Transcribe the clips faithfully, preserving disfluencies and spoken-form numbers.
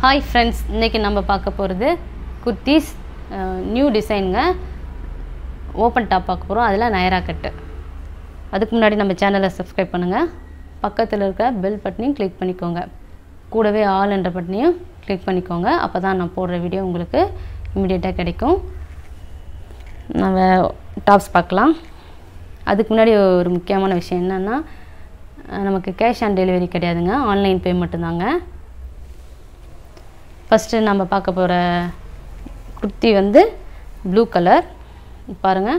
Hi friends, இன்னைக்கு நம்ம பார்க்க போறது kurtis நியூ டிசைன்ங்க. ஓபன் டாப் பார்க்க போறோம். அதுல நயராகட். அதுக்கு முன்னாடி நம்ம சேனலை சப்ஸ்கிரைப் பண்ணுங்க. பக்கத்துல இருக்க பெல் பட்டனையும் கிளிக் பண்ணிக்கோங்க. கூடவே ஆல் என்ற பட்டனையும் கிளிக் பண்ணிக்கோங்க. அப்பதான் நான் போடுற வீடியோ உங்களுக்கு இமிடியேட்டா கிடைக்கும். நம்ம டாப்ஸ் பார்க்கலாம். அதுக்கு முன்னாடி ஒரு முக்கியமான விஷயம் என்னன்னா நமக்கு கேஷ் ஆன் டெலிவரி கிடையாதுங்க. ஆன்லைன் பே மட்டும் தாங்க. ஃபர்ஸ்ட் நம்ம பார்க்க போற குர்த்தி வந்து ப்ளூ கலர். பாருங்க.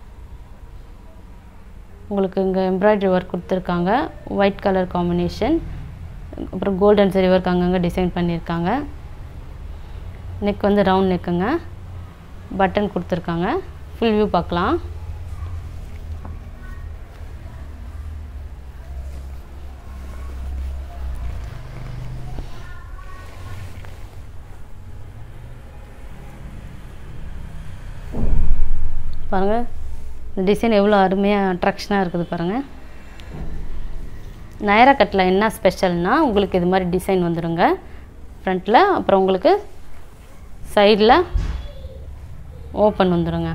உங்களுக்கு இங்க எம்ப்ராய்டரி வர்க் கொடுத்திருக்காங்க. White colour combination. அப்புறம் கோல்டன் ஜரி வர்க் அங்கங்க டிசைன் பண்ணிருக்காங்க. நெக் வந்து ரவுண்ட் நெக்குங்க. பட்டன் கொடுத்திருக்காங்க. ஃபுல் வியூ பார்க்கலாம். பாருங்க இந்த டிசைன் எவ்வளவு அருமையா அட்ராக்ஷனா இருக்குது பாருங்க. நயராகட்ல என்ன ஸ்பெஷல்னா உங்களுக்கு இது மாதிரி டிசைன் வந்துருங்க ஃப்ரண்ட்ல. அப்புறம் உங்களுக்கு சைடுல ஓபன் வந்துருங்க.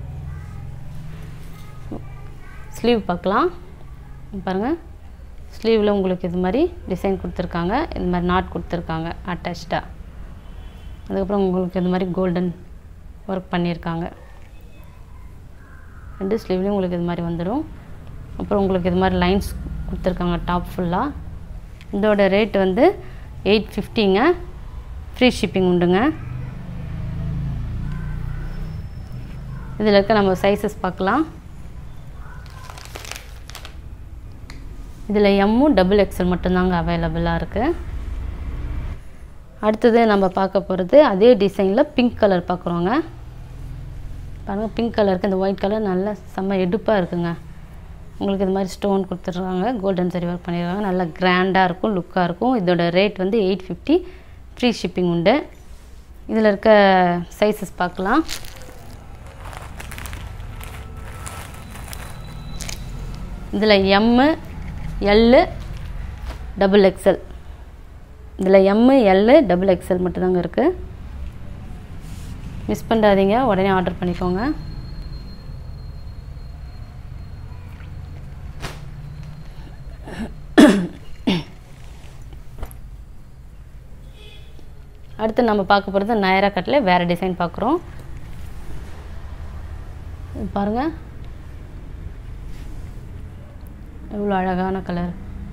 ஸ்லீவ் பார்க்கலாம். பாருங்க ஸ்லீவ்ல உங்களுக்கு இது மாதிரி டிசைன் கொடுத்திருக்காங்க. இந்த மாதிரி நாட் கொடுத்திருக்காங்க அட்டாச்டா. அதுக்கு அப்புறம் உங்களுக்கு இது மாதிரி கோல்டன் வர்க் பண்ணிருக்காங்க. ரெண்டு ஸ்லீவ்லயும் உங்களுக்கு இது மாதிரி வந்துரும். அப்புறம் உங்களுக்கு இது மாதிரி லைன்ஸ் கொடுத்திருக்காங்க டாப் ஃபுல்லா. இதோட ரேட் வந்து எயிட் ஃபிஃப்டிங்க. ஃப்ரீ ஷிப்பிங் உண்டுங்க. இதில் இருக்க நம்ம சைஸஸ் பார்க்கலாம். இதில் எம்மும் டபுள் எக்ஸல் மட்டும்தாங்க அவைலபிளாக இருக்குது. அடுத்தது நம்ம பார்க்க போகிறது அதே டிசைனில் பிங்க் கலர் பார்க்குறோங்க. பாருங்கள் பிங்க் கலருக்கு இந்த ஒயிட் கலர் நல்லா செம்ம எடுப்பாக இருக்குங்க. உங்களுக்கு இது மாதிரி ஸ்டோன் கொடுத்துருக்காங்க. கோல்டன் ஜரி ஒர்க் பண்ணியிருக்காங்க. நல்லா கிராண்டாக இருக்கும், லுக்காக இருக்கும். இதோட ரேட் வந்து எயிட் ஃபிஃப்டி. ஃப்ரீ ஷிப்பிங் உண்டு. இதில் இருக்க சைஸஸ் பார்க்கலாம். இதில் எம்மு எல்லு டபுள் எக்ஸல். இதில் எம்மு எல்லு டபுள் எக்ஸல் மட்டும்தாங்க இருக்குது. மிஸ் பண்ணாதீங்க, உடனே ஆர்டர் பண்ணிக்கோங்க. அடுத்து நம்ம பார்க்க போகிறது நயராகட்ல வேற டிசைன் பார்க்குறோம். பாருங்க எவ்வளோ அழகான கலர்.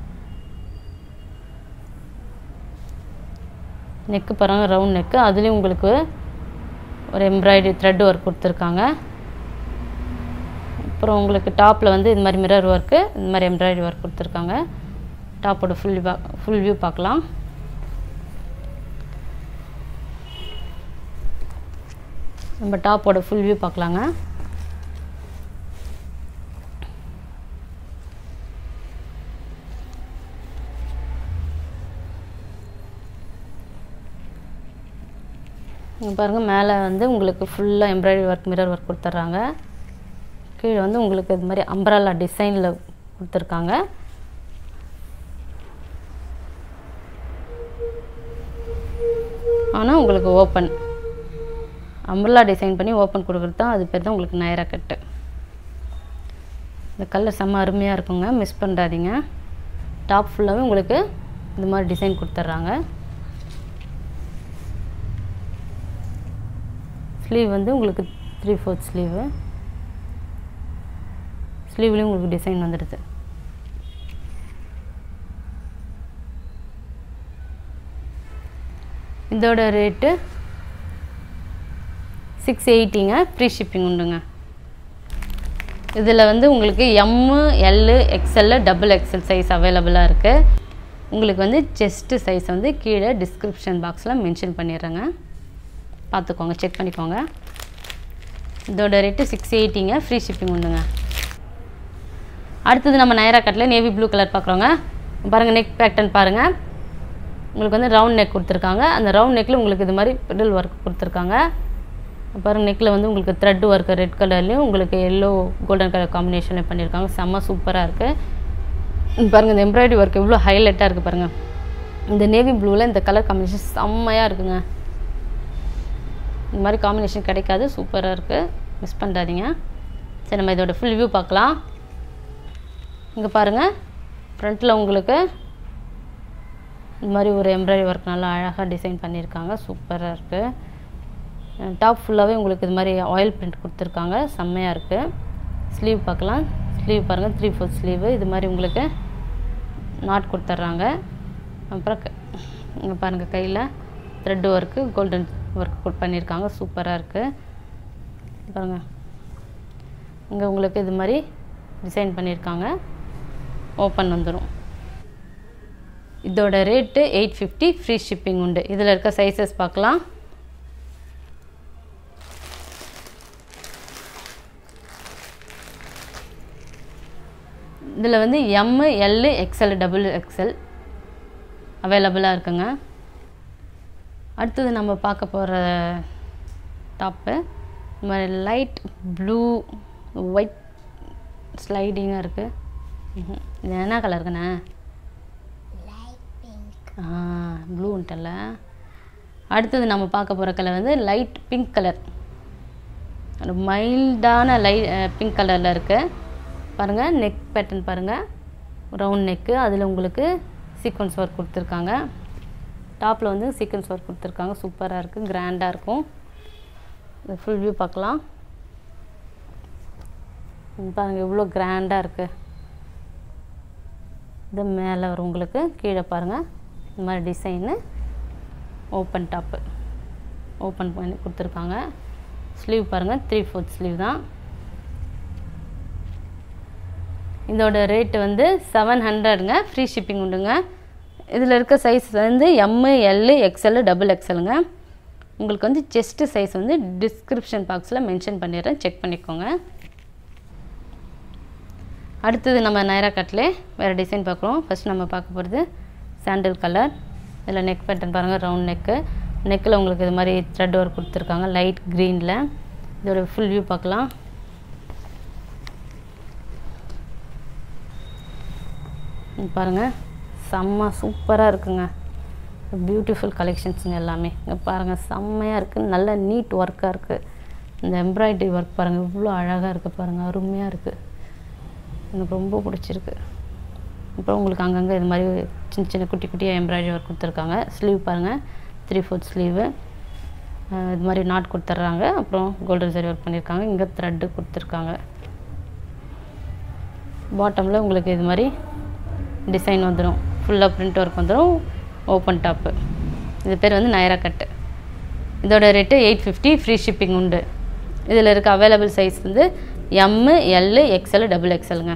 நெக்கு பாருங்க ரவுண்ட் நெக்கு. அதுலேயும் உங்களுக்கு ஒரு எம்ப்ராய்டரி த்ரெட் ஒர்க் கொடுத்துருக்காங்க. அப்புறம் உங்களுக்கு டாப்பில் வந்து இது மாதிரி மிரர் ஒர்க்கு, இந்த மாதிரி எம்ப்ராய்டரி ஒர்க் கொடுத்துருக்காங்க. டாப்போட ஃபுல் ஃபுல் வியூ பார்க்கலாம். நம்ம டாப்போட ஃபுல் வியூ பார்க்கலாங்க. பாருங்கள் மேலே வந்து உங்களுக்கு ஃபுல்லாக எம்ப்ராய்டரி ஒர்க் மிரர் ஒர்க் கொடுத்துட்றாங்க. கீழே வந்து உங்களுக்கு இது மாதிரி அம்பரல்லா டிசைனில் கொடுத்துருக்காங்க. ஆனால் உங்களுக்கு ஓப்பன் அம்பரல்லா டிசைன் பண்ணி ஓப்பன் கொடுக்குறது தான், அது பேர் தான் உங்களுக்கு நயராகட். இந்த கலர் செம்ம அருமையாக இருக்குங்க, மிஸ் பண்ணாதீங்க. டாப் ஃபுல்லாகவே உங்களுக்கு இந்த மாதிரி டிசைன் கொடுத்துட்றாங்க. ஸ்லீவ் வந்து உங்களுக்கு த்ரீ ஃபோர்த் ஸ்லீவு. ஸ்லீவ்லேயும் உங்களுக்கு டிசைன் வந்துடுது. இதோட ரேட்டு சிக்ஸ் எயிட்டிங்க. ஃப்ரீ ஷிப்பிங் உண்டுங்க. இதில் வந்து உங்களுக்கு M L XL double XL size அவைலபிளாக இருக்குது. உங்களுக்கு வந்து செஸ்ட்டு சைஸ் வந்து கீழே டிஸ்கிரிப்ஷன் பாக்ஸில் மென்ஷன் பண்ணிடுறேங்க. பார்த்துக்கோங்க, செக் பண்ணிக்கோங்க. இதோட ரேட்டு சிக்ஸ் எயிட்டிங்க. ஃப்ரீ ஷிப்பிங் உண்டுங்க. அடுத்தது நம்ம நயராகட்ல நேவி ப்ளூ கலர் பார்க்குறோங்க. பாருங்கள் நெக் பேட்டர்ன் பாருங்கள். உங்களுக்கு வந்து ரவுண்ட் நெக் கொடுத்துருக்காங்க. அந்த ரவுண்ட் நெக்கில் உங்களுக்கு இது மாதிரி பெடல் ஒர்க் கொடுத்துருக்காங்க. பாருங்கள் நெக்கில் வந்து உங்களுக்கு த்ரெட் ஒர்க் ரெட் கலர்லேயும் உங்களுக்கு எல்லோ கோல்டன் கலர் காம்பினேஷன்லேயும் பண்ணியிருக்காங்க. செம்ம சூப்பராக இருக்குது. பாருங்கள் இந்த எம்ப்ராய்டரி ஒர்க் எவ்வளோ ஹைலைட்டாக இருக்குது பாருங்கள். இந்த நேவி ப்ளூவில் இந்த கலர் காம்பினேஷன் செம்மையாக இருக்குங்க. இந்த மாதிரி காம்பினேஷன் கிடைக்காது, சூப்பராக இருக்குது, மிஸ் பண்ணாதீங்க. சரி, நம்ம இதோட ஃபுல் வியூ பார்க்கலாம். இங்கே பாருங்கள், ஃப்ரண்ட்டில் உங்களுக்கு இந்த மாதிரி ஒரு எம்ப்ராய்டரி ஒர்க் நல்லா அழகாக டிசைன் பண்ணியிருக்காங்க, சூப்பராக இருக்குது. டாப் ஃபுல்லாகவே உங்களுக்கு இது மாதிரி ஆயில் பிரிண்ட் கொடுத்துருக்காங்க, செம்மையாக இருக்குது. ஸ்லீவ் பார்க்கலாம். ஸ்லீவ் பாருங்கள், த்ரீ ஃபோர்த் ஸ்லீவு இது மாதிரி உங்களுக்கு நாட் கொடுத்துட்றாங்க. அப்புறம் இங்கே பாருங்கள், கையில் த்ரெட் ஒர்க்கு கோல்டன் ஒர்க் பண்ணியிருக்காங்க, சூப்பராக இருக்குது. பாருங்கள், இங்கே உங்களுக்கு இது மாதிரி டிசைன் பண்ணியிருக்காங்க, ஓப்பன் வந்துடும். இதோட rate eight fifty, free shipping உண்டு. இதில் இருக்க சைஸஸ் பார்க்கலாம். இதில் வந்து M, L, XL, double XL அவைலபிளாக இருக்குங்க. அடுத்தது நம்ம பார்க்க போகிற டாப்பு இந்த மாதிரி லைட் ப்ளூ ஒயிட் ஸ்லைடிங்காக இருக்குது. இது என்ன கலருக்குண்ணே? ஆ, ப்ளூன்ட்டல. அடுத்தது நம்ம பார்க்க போகிற கலர் வந்து லைட் பிங்க் கலர், ஒரு மைல்டான லை பிங்க் கலரில் இருக்குது. பாருங்கள், நெக் பேட்டர்ன் பாருங்கள், ரவுண்ட் நெக்கு, அதில் உங்களுக்கு சீக்வன்ஸ் ஒர்க் கொடுத்துருக்காங்க. டாப்பில் வந்து சீக்வன்ஸ் ஒர்க் கொடுத்துருக்காங்க, சூப்பராக இருக்குது, கிராண்டாக இருக்கும். இந்த ஃபுல் வியூ பார்க்கலாம். பாருங்கள், எவ்வளோ கிராண்டாக இருக்குது. இது மேலே வரும் உங்களுக்கு, கீழே பாருங்கள் இந்த மாதிரி டிசைனு, ஓப்பன் டாப்பு ஓப்பன் பண்ணி கொடுத்துருக்காங்க. ஸ்லீவ் பாருங்கள், த்ரீ ஃபோர்த் ஸ்லீவ் தான். இதோட ரேட்டு வந்து செவன் ஹண்ட்ரடுங்க, ஃப்ரீ ஷிப்பிங் உண்டுங்க. இதில் இருக்க சைஸ் வந்து எம், எல், எக்ஸ்எல், டபுள் எக்ஸ்எல்லுங்க. உங்களுக்கு வந்து செஸ்ட்டு சைஸ் வந்து டிஸ்கிரிப்ஷன் பாக்ஸில் மென்ஷன் பண்ணிடுறேன், செக் பண்ணிக்கோங்க. அடுத்தது நம்ம நைராகட்லே வேறு டிசைன் பார்க்குறோம். ஃபஸ்ட் நம்ம பார்க்க போகிறது சாண்டில் கலர். இதில் நெக் பேட்டர்ன் பாருங்கள், ரவுண்ட் நெக்கு, நெக்கில் உங்களுக்கு இது மாதிரி த்ரெட் ஒர்க் கொடுத்துருக்காங்க லைட் க்ரீனில். இதோட ஃபுல் வியூ பார்க்கலாம். பாருங்கள், செம்ம சூப்பராக இருக்குங்க, பியூட்டிஃபுல் கலெக்ஷன்ஸுங்க எல்லாமே. இங்கே பாருங்கள், செம்மையாக இருக்குது, நல்ல நீட் ஒர்க்காக இருக்குது. இந்த எம்ப்ராய்டரி ஒர்க் பாருங்கள், இவ்வளோ அழகாக இருக்குது பாருங்கள், அருமையாக இருக்குது, எனக்கு ரொம்ப பிடிச்சிருக்கு. அப்புறம் உங்களுக்கு அங்கங்கே இது மாதிரி சின்ன சின்ன குட்டி குட்டியாக எம்ப்ராய்டரி ஒர்க் கொடுத்துருக்காங்க. ஸ்லீவ் பாருங்கள், த்ரீ ஃபோர்த் ஸ்லீவு இது மாதிரி நாட் கொடுத்துட்றாங்க. அப்புறம் கோல்டன் சரி ஒர்க் பண்ணியிருக்காங்க, இங்கே த்ரெட்டு கொடுத்துருக்காங்க. பாட்டமில் உங்களுக்கு இது மாதிரி டிசைன் வந்துடும், ஃபுல்லாக பிரிண்ட் ஒர்க் வந்துடும், ஓப்பன் டாப்பு. இது பேர் வந்து நைராகட். இதோட rate eight fifty, free shipping உண்டு. இதில் இருக்க அவைலபிள் சைஸ் வந்து எம், எல், எக்ஸ்எல், டபுள் எக்ஸ்எல்லுங்க.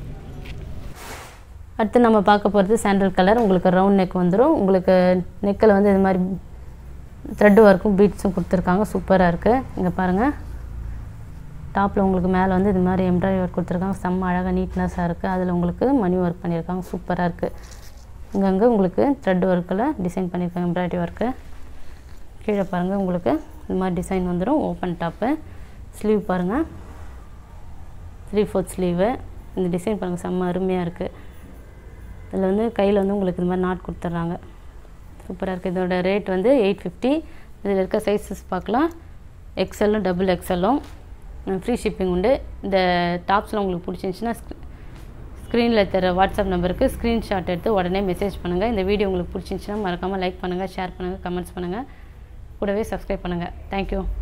அடுத்து நம்ம பார்க்க போகிறது சாண்டல் கலர். உங்களுக்கு ரவுண்ட் நெக் வந்துடும். உங்களுக்கு நெக்கில் வந்து இது மாதிரி த்ரெட்டு ஒர்க்கும் பீட்ஸும் கொடுத்துருக்காங்க, சூப்பராக இருக்குது. இங்கே பாருங்கள், டாப்பில் உங்களுக்கு மேலே வந்து இது மாதிரி எம்ப்ராய்டரி ஒர்க் கொடுத்துருக்காங்க, செம்ம அழகாக நீட்னஸாக இருக்குது. அதில் உங்களுக்கு மணி ஒர்க் பண்ணியிருக்காங்க, சூப்பராக இருக்குது. இங்கங்கே உங்களுக்கு த்ரெட் ஒர்க்கில் டிசைன் பண்ணியிருக்காங்க எம்ப்ராய்டரி ஒர்க்கு. கீழே பாருங்கள், உங்களுக்கு இது மாதிரி டிசைன் வந்துடும், ஓப்பன் டாப்பு. ஸ்லீவ் பாருங்கள், த்ரீ ஃபோர்த் ஸ்லீவு. இந்த டிசைன் பாருங்கள், செம்ம அருமையாக இருக்குது. இதில் வந்து கையில் வந்து உங்களுக்கு இது மாதிரி நாட் கொடுத்துட்றாங்க, சூப்பராக இருக்குது. இதோட ரேட் வந்து எயிட் ஃபிஃப்டி. இதில் இருக்க சைஸஸ் பார்க்கலாம், எக்ஸ்எல்லும் டபுள் எக்ஸ்எல்லும் ஃப்ரீ ஷிப்பிங் உண்டு. இந்த டாப்ஸில் உங்களுக்கு பிடிச்சிருந்துச்சின்னா ஸ்க்ரீனில் தர வாட்ஸ்அப் நம்பருக்கு ஸ்க்ரீன்ஷாட் எடுத்து உடனே மெசேஜ் பண்ணுங்கள். இந்த வீடியோ உங்களுக்கு பிடிச்சிருந்துச்சின்னா மறக்காமல் லைக் பண்ணுங்கள், ஷேர் பண்ணுங்கள், கமெண்ட்ஸ் பண்ணுங்கள், கூடவே சப்ஸ்கிரைப் பண்ணுங்கள். தேங்க்யூ.